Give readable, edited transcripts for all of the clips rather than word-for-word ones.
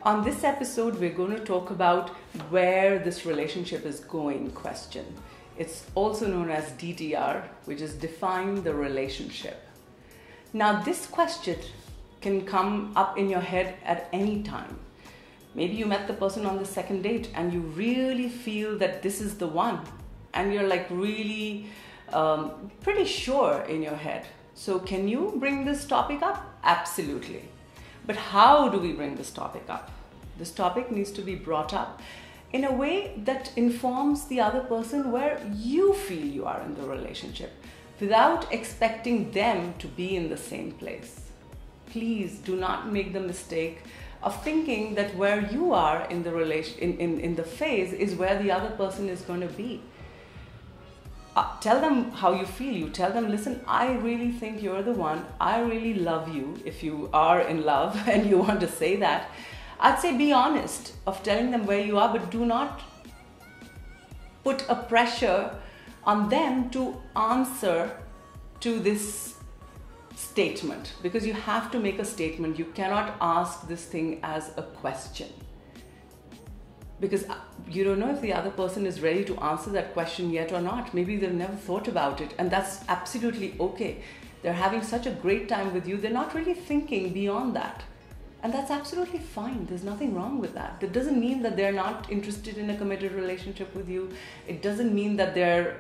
On this episode, we're going to talk about where this relationship is going question. It's also known as DTR, which is define the relationship. Now, this question can come up in your head at any time. Maybe you met the person on the second date and you really feel that this is the one, and you're like really pretty sure in your head. So can you bring this topic up? Absolutely. But how do we bring this topic up? This topic needs to be brought up in a way that informs the other person where you feel you are in the relationship without expecting them to be in the same place. Please do not make the mistake of thinking that where you are in the in the phase is where the other person is going to be. Tell them how you feel. You tell them, listen, I really think you're the one. I really love you. If you are in love and you want to say that, I'd say be honest of telling them where you are, but do not put a pressure on them to answer to this statement, because you have to make a statement. You cannot ask this thing as a question, because you don't know if the other person is ready to answer that question yet or not. Maybe they've never thought about it, and that's absolutely okay. They're having such a great time with you. They're not really thinking beyond that. And that's absolutely fine. There's nothing wrong with that. That doesn't mean that they're not interested in a committed relationship with you. It doesn't mean that they're,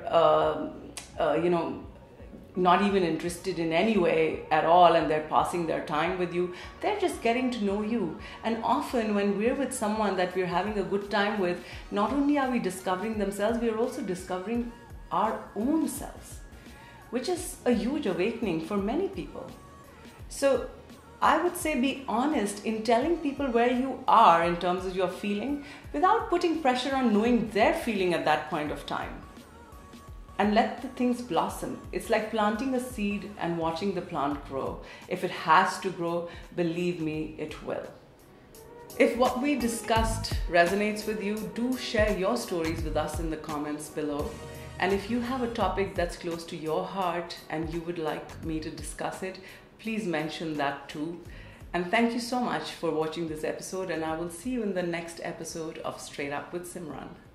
not even interested in any way at all and they're passing their time with you. They're just getting to know you. And often when we're with someone that we're having a good time with, not only are we discovering themselves, we are also discovering our own selves, which is a huge awakening for many people. So I would say be honest in telling people where you are in terms of your feeling without putting pressure on knowing their feeling at that point of time. And let the things blossom. It's like planting a seed and watching the plant grow. If it has to grow, believe me, it will. If what we discussed resonates with you, do share your stories with us in the comments below. And if you have a topic that's close to your heart and you would like me to discuss it, please mention that too. And thank you so much for watching this episode, and I will see you in the next episode of Straight Up with Simran.